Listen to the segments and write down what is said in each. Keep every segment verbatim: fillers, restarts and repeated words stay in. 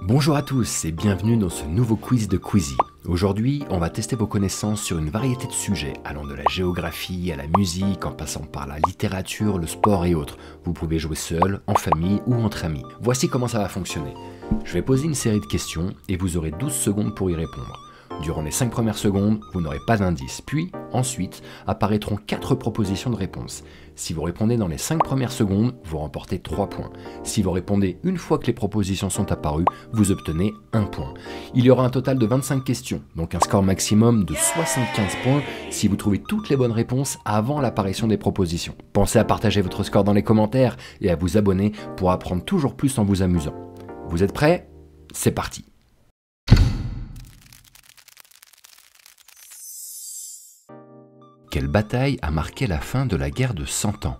Bonjour à tous et bienvenue dans ce nouveau quiz de Quizy. Aujourd'hui, on va tester vos connaissances sur une variété de sujets, allant de la géographie à la musique, en passant par la littérature, le sport et autres. Vous pouvez jouer seul, en famille ou entre amis. Voici comment ça va fonctionner. Je vais poser une série de questions et vous aurez douze secondes pour y répondre. Durant les cinq premières secondes, vous n'aurez pas d'indice, puis ensuite apparaîtront quatre propositions de réponse. Si vous répondez dans les cinq premières secondes, vous remportez trois points. Si vous répondez une fois que les propositions sont apparues, vous obtenez un point. Il y aura un total de vingt-cinq questions, donc un score maximum de soixante-quinze points si vous trouvez toutes les bonnes réponses avant l'apparition des propositions. Pensez à partager votre score dans les commentaires et à vous abonner pour apprendre toujours plus en vous amusant. Vous êtes prêts ? C'est parti! Quelle bataille a marqué la fin de la guerre de Cent Ans?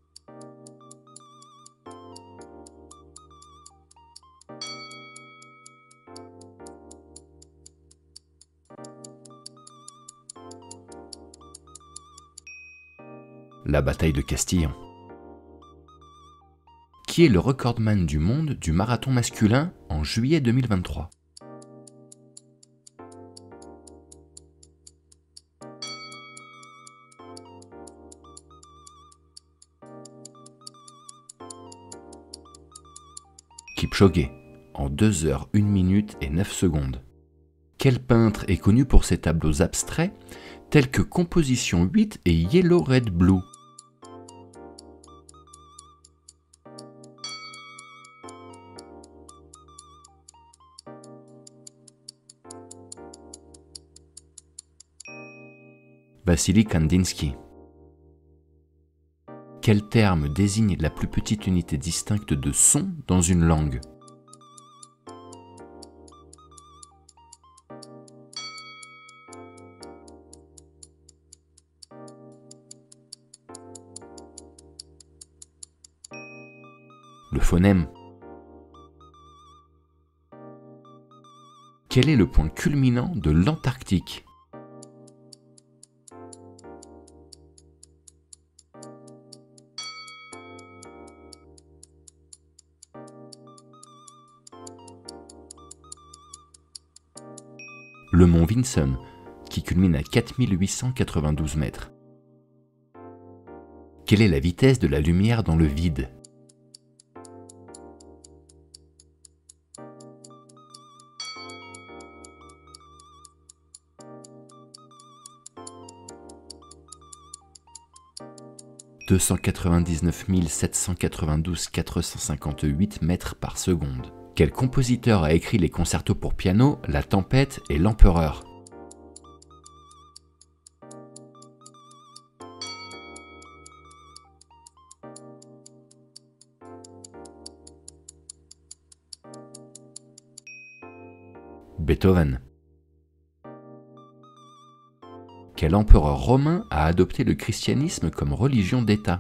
La bataille de Castillon. Qui est le recordman du monde du marathon masculin en juillet deux mille vingt-trois? Kipchoge, en deux heures, une minute et neuf secondes. Quel peintre est connu pour ses tableaux abstraits tels que Composition huit et Yellow Red Blue? Vassili Kandinsky. Quel terme désigne la plus petite unité distincte de son dans une langue? Le phonème. Quel est le point culminant de l'Antarctique? Le mont Vinson, qui culmine à quatre mille huit cent quatre-vingt-douze mètres. Quelle est la vitesse de la lumière dans le vide? deux cent quatre-vingt-dix-neuf mille sept cent quatre-vingt-douze virgule quatre cent cinquante-huit mètres par seconde. Quel compositeur a écrit les concertos pour piano, La Tempête et L'Empereur? Beethoven. Quel empereur romain a adopté le christianisme comme religion d'État?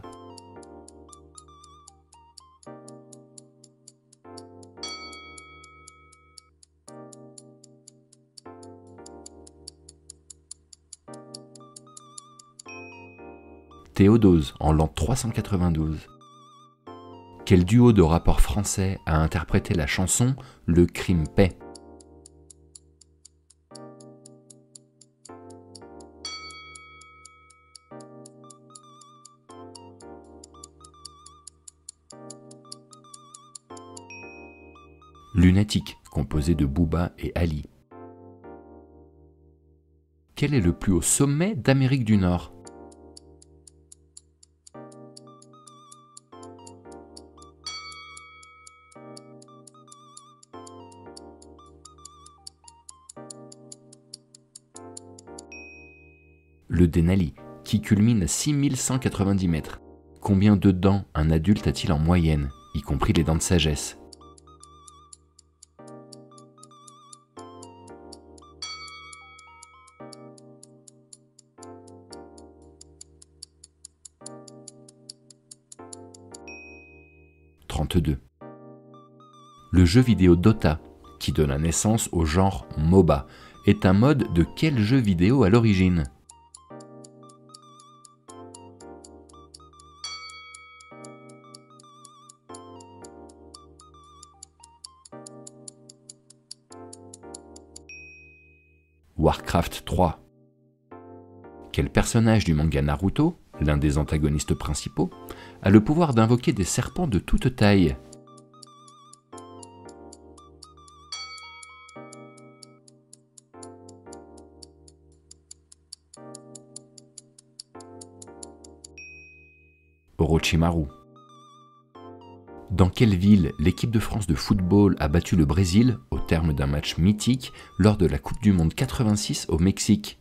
Théodose, en l'an trois cent quatre-vingt-douze. Quel duo de rappeurs français a interprété la chanson Le Crime Paix? Lunatique, composé de Booba et Ali. Quel est le plus haut sommet d'Amérique du Nord? Le Denali, qui culmine à six mille cent quatre-vingt-dix mètres. Combien de dents un adulte a-t-il en moyenne, y compris les dents de sagesse? trente-deux. Le jeu vidéo Dota, qui donne naissance au genre MOBA, est un mode de quel jeu vidéo à l'origine? Warcraft trois. Quel personnage du manga Naruto, l'un des antagonistes principaux, a le pouvoir d'invoquer des serpents de toute taille? Orochimaru. Dans quelle ville l'équipe de France de football a battu le Brésil au terme d'un match mythique lors de la Coupe du Monde quatre-vingt-six au Mexique?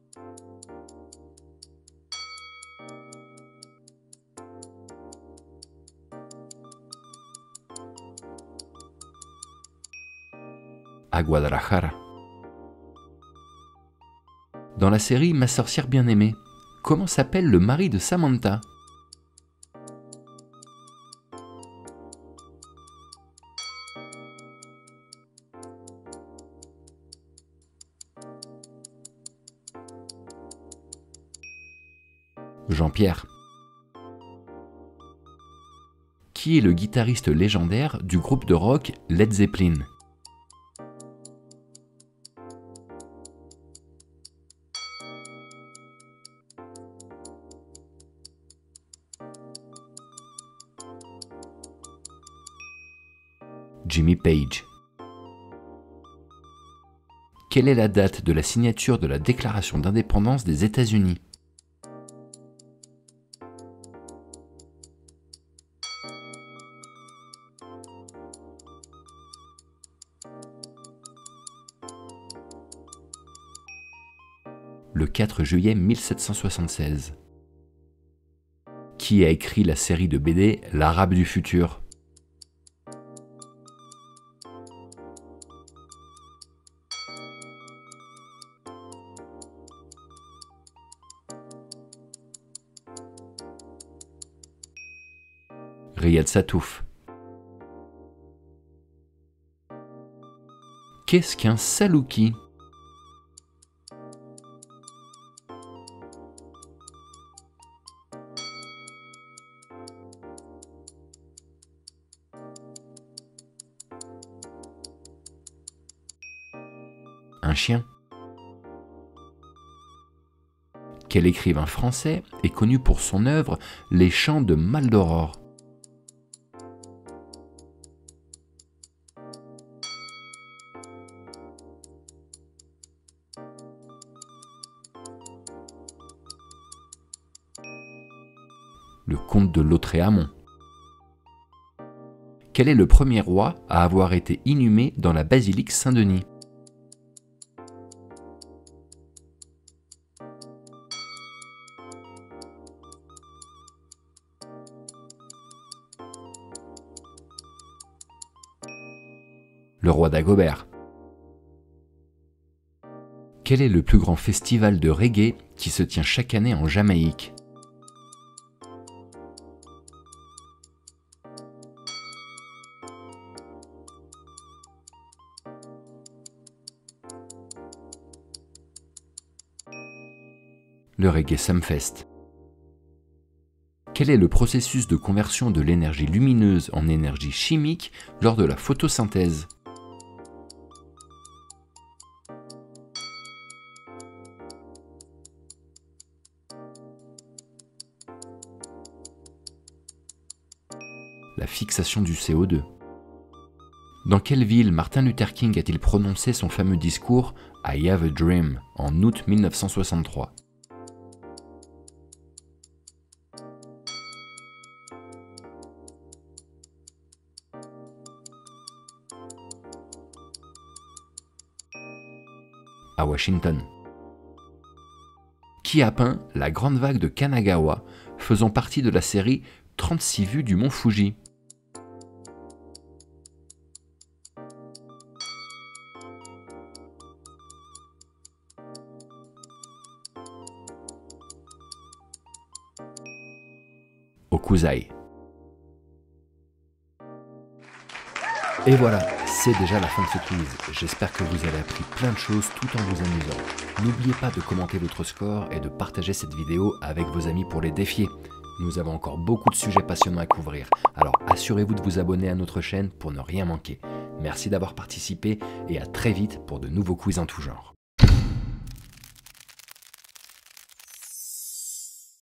À Guadalajara. Dans la série Ma sorcière bien-aimée, comment s'appelle le mari de Samantha? Jean-Pierre. Qui est le guitariste légendaire du groupe de rock Led Zeppelin? Jimmy Page. Quelle est la date de la signature de la Déclaration d'indépendance des États-Unis? Le quatre juillet mille sept cent soixante-seize. Qui a écrit la série de B D L'Arabe du futur? Riyad Sattouf. Qu'est-ce qu'un salouki? Un chien. Quel écrivain français est connu pour son œuvre Les Chants de Maldoror? Le comte de Lautréamont. Quel est le premier roi à avoir été inhumé dans la basilique Saint-Denis? Le roi Dagobert. Quel est le plus grand festival de reggae qui se tient chaque année en Jamaïque? Le Reggae Sumfest. Quel est le processus de conversion de l'énergie lumineuse en énergie chimique lors de la photosynthèse? La fixation du C O deux. Dans quelle ville Martin Luther King a-t-il prononcé son fameux discours « I have a dream » en août mille neuf cent soixante-trois? À Washington. Qui a peint la grande vague de Kanagawa, faisant partie de la série trente-six vues du mont Fuji? Hokusai. Et voilà, c'est déjà la fin de ce quiz. J'espère que vous avez appris plein de choses tout en vous amusant. N'oubliez pas de commenter votre score et de partager cette vidéo avec vos amis pour les défier. Nous avons encore beaucoup de sujets passionnants à couvrir, alors assurez-vous de vous abonner à notre chaîne pour ne rien manquer. Merci d'avoir participé et à très vite pour de nouveaux quiz en tout genre.